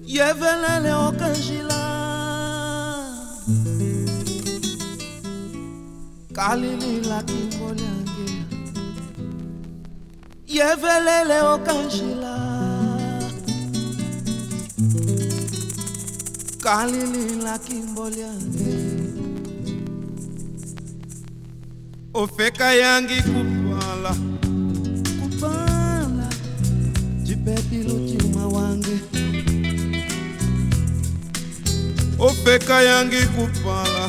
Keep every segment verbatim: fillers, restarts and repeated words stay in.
Yevelele okanjila Kalili la kimbolyange Yevelele okanjila Kalili la kimbolyange Ofeka yangi kupala Kupala Jipepilo chima wange Ofeka yangi kupala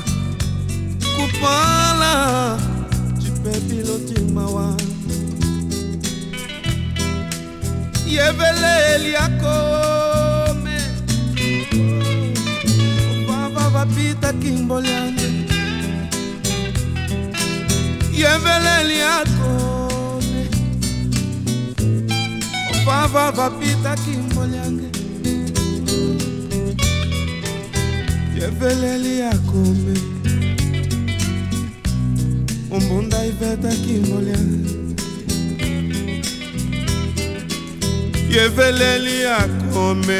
Kupala Jipepilo chima wange Yeveleli akome Baba vapita kimbolyange Yeveleli akome Baba vapita kimbolyange Yeveleli akome Umbunda iveta kimbolyange Yeveleli akome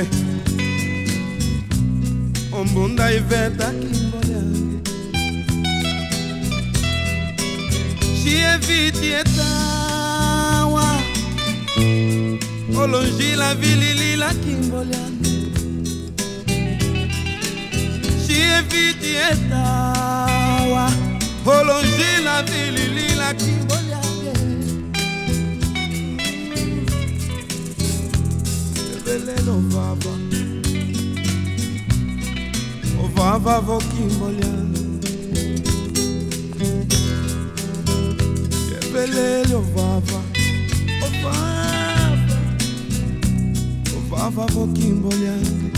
Umbunda iveta kimbolyange Chieviti etawa Olongi la vilili la kimbolyange Chieviti etawa Olongi la vilili la kimbolyange Yevelele ovava Ovava vo kimbolyange Yevelele ovava Ovava Ovava vo kimbolyange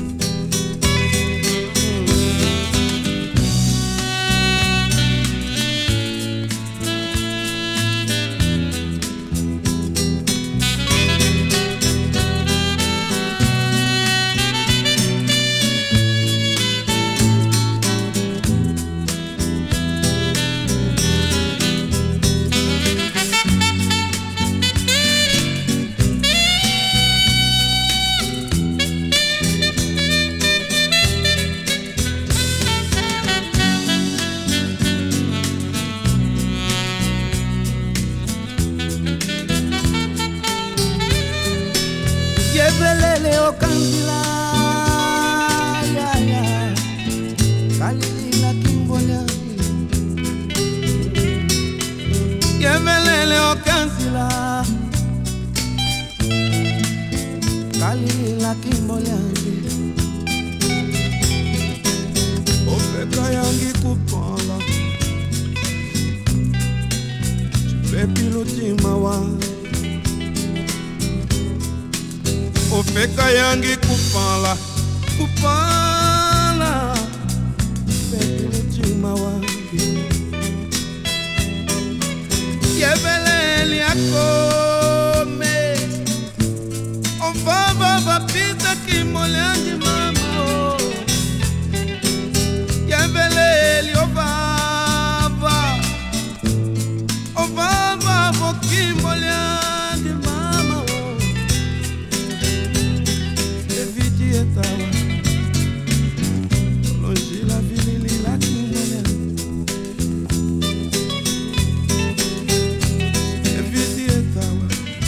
Yevelele okanjila ya ya Kalili la kimbolyange Yevelele okanjila Kalili la kimbolyange Ofeka yangi kupala Chipepilo chima wange Ofeka yangi kupala Kupala Pepilo chima wange Yeveleli akome Ovava vapita kimbolyange mama Yeveleli ovava Ovava vo kimbolyange mama Etawa Longi la vilili la kimbolyange Eviti etawa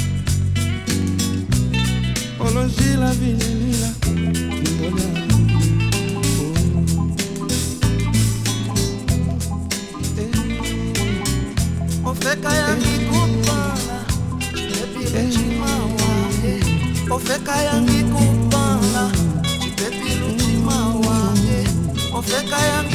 Longi la vilili la kimbolyange Ofeka yangi kupala Chipepilo chima wange Ofeka yangi kupala Ofeka yangi